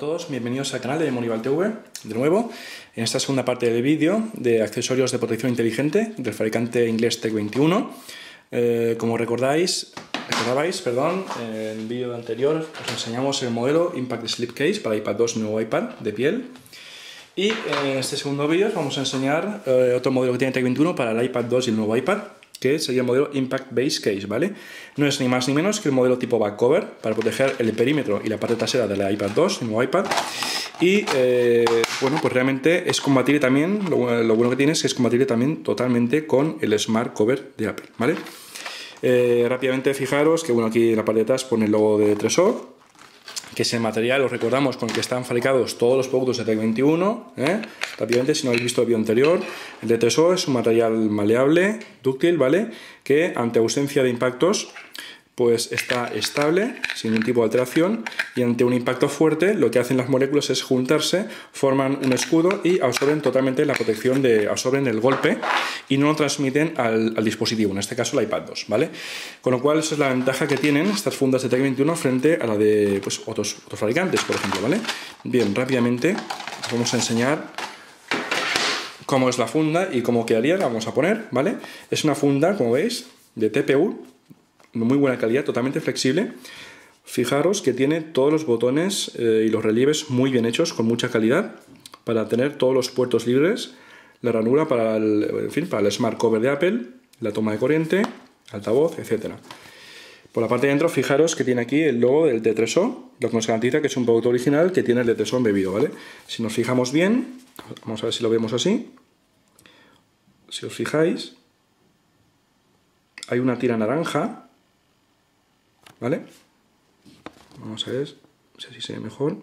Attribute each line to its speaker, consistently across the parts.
Speaker 1: todos, bienvenidos al canal de Monival TV, de nuevo, en esta segunda parte del vídeo de accesorios de protección inteligente del fabricante inglés TEC21. Como recordabais, en el vídeo anterior os enseñamos el modelo Impact Slipcase para iPad 2, nuevo iPad de piel. Y en este segundo vídeo os vamos a enseñar otro modelo que tiene TEC21 para el iPad 2 y el nuevo iPad, que sería el modelo Impact Base Case, ¿vale? No es ni más ni menos que el modelo tipo back cover para proteger el perímetro y la parte trasera de la iPad 2, el nuevo iPad. Y bueno, pues realmente es compatible también, lo bueno que tiene es que es compatible también totalmente con el Smart Cover de Apple, ¿vale? Rápidamente fijaros que bueno, aquí en la parte de atrás pone el logo de TEC21, que es el material, os recordamos, con el que están fabricados todos los productos de TEC21, rápidamente, si no habéis visto el vídeo anterior, el de TEC21 es un material maleable, dúctil, ¿vale? Que ante ausencia de impactos pues está estable, sin ningún tipo de alteración, y ante un impacto fuerte lo que hacen las moléculas es juntarse, forman un escudo y absorben totalmente la protección, absorben el golpe y no lo transmiten al dispositivo, en este caso el iPad 2, ¿vale? Con lo cual esa es la ventaja que tienen estas fundas de TEC21 frente a la de pues, otros fabricantes, por ejemplo, ¿vale? Bien, rápidamente os vamos a enseñar cómo es la funda y cómo quedaría, la vamos a poner, ¿vale? Es una funda, como veis, de TPU, muy buena calidad, totalmente flexible. Fijaros que tiene todos los botones y los relieves muy bien hechos, con mucha calidad, para tener todos los puertos libres, la ranura para para el Smart Cover de Apple, la toma de corriente, altavoz, etc. Por la parte de dentro, fijaros que tiene aquí el logo del TEC21, lo que nos garantiza que es un producto original que tiene el de TEC21 embebido, ¿vale? Si nos fijamos bien, vamos a ver si lo vemos así. Si os fijáis, hay una tira naranja, ¿vale? Vamos a ver si así se ve mejor.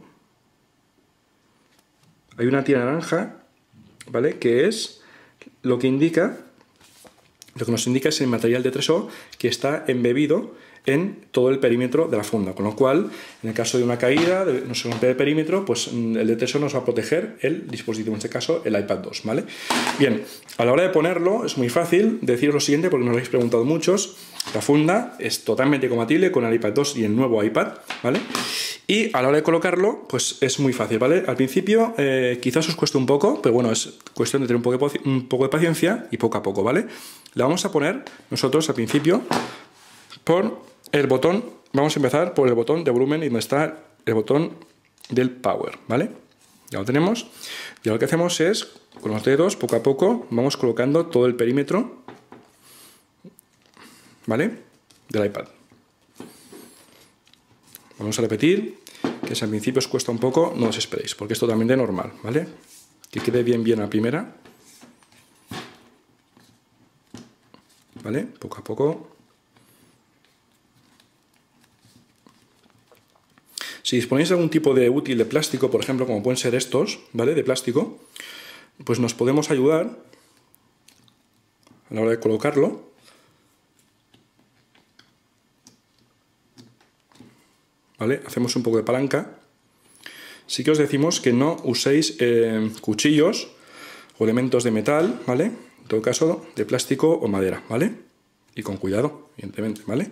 Speaker 1: Hay una tira naranja, ¿vale? Que es lo que indica, lo que nos indica es el material de TEC21 que está embebido en todo el perímetro de la funda, con lo cual, en el caso de una caída, no se rompe el perímetro, pues el de TEC21 nos va a proteger el dispositivo, en este caso el iPad 2, ¿vale? Bien, a la hora de ponerlo es muy fácil deciros lo siguiente, porque nos lo habéis preguntado muchos. La funda es totalmente compatible con el iPad 2 y el nuevo iPad, ¿vale? Y a la hora de colocarlo, pues es muy fácil, ¿vale? Al principio quizás os cueste un poco, pero bueno, es cuestión de tener un poco de paciencia y poco a poco, ¿vale? La vamos a poner nosotros al principio por el botón, vamos a empezar por el botón de volumen y donde está el botón del power, ¿vale? Ya lo tenemos. Y lo que hacemos es, con los dedos, poco a poco, vamos colocando todo el perímetro, ¿vale? Del iPad. Vamos a repetir, que si al principio os cuesta un poco, no os esperéis, porque es totalmente normal, ¿vale? Que quede bien la primera, ¿vale? Poco a poco. Si disponéis de algún tipo de útil de plástico, por ejemplo, como pueden ser estos, ¿vale? De plástico, pues nos podemos ayudar a la hora de colocarlo. ¿Vale? Hacemos un poco de palanca. Sí que os decimos que no uséis cuchillos o elementos de metal, ¿vale? En todo caso, de plástico o madera, ¿vale? Y con cuidado, evidentemente, ¿vale?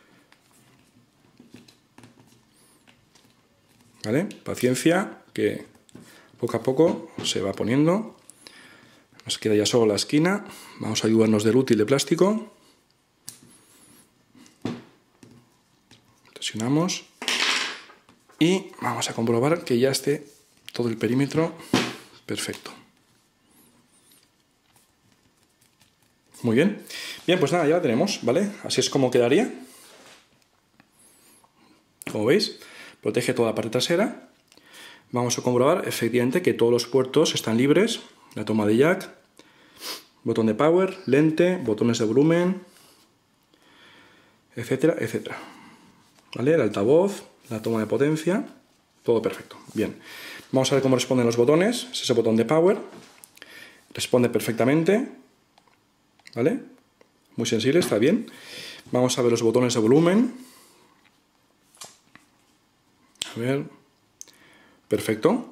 Speaker 1: ¿Vale? Paciencia, que poco a poco se va poniendo. Nos queda ya solo la esquina. Vamos a ayudarnos del útil de plástico. Presionamos. Y vamos a comprobar que ya esté todo el perímetro perfecto. Muy bien. Bien, pues nada, ya la tenemos, ¿vale? Así es como quedaría. Como veis, protege toda la parte trasera. Vamos a comprobar efectivamente que todos los puertos están libres. La toma de jack, botón de power, lente, botones de volumen, etcétera, etcétera. ¿Vale? El altavoz, la toma de potencia, todo perfecto. Bien, vamos a ver cómo responden los botones. Es ese botón de power, responde perfectamente, ¿vale? Muy sensible, está bien. Vamos a ver los botones de volumen. A ver, perfecto.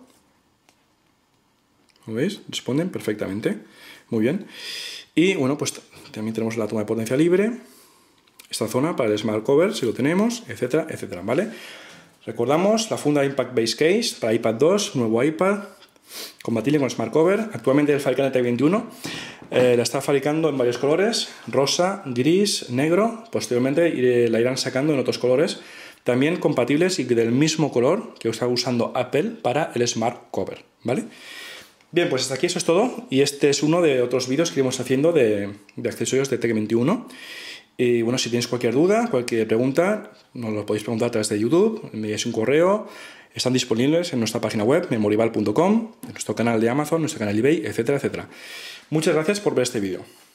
Speaker 1: ¿Lo veis? Responden perfectamente. Muy bien. Y bueno, pues también tenemos la toma de potencia libre. Esta zona para el Smart Cover, si lo tenemos, etcétera, etcétera, ¿vale? Recordamos la funda Impact Base Case para iPad 2, nuevo iPad, compatible con Smart Cover. Actualmente el fabricante T21 la está fabricando en varios colores, rosa, gris, negro. Posteriormente la irán sacando en otros colores, también compatibles y del mismo color que está usando Apple para el Smart Cover, ¿vale? Bien, pues hasta aquí eso es todo, y este es uno de otros vídeos que iremos haciendo de accesorios de TEC21. Y bueno, si tienes cualquier duda, cualquier pregunta, nos lo podéis preguntar a través de YouTube, me enviáis un correo. Están disponibles en nuestra página web, memorival.com, en nuestro canal de Amazon, nuestro canal eBay, etcétera, etcétera. Muchas gracias por ver este vídeo.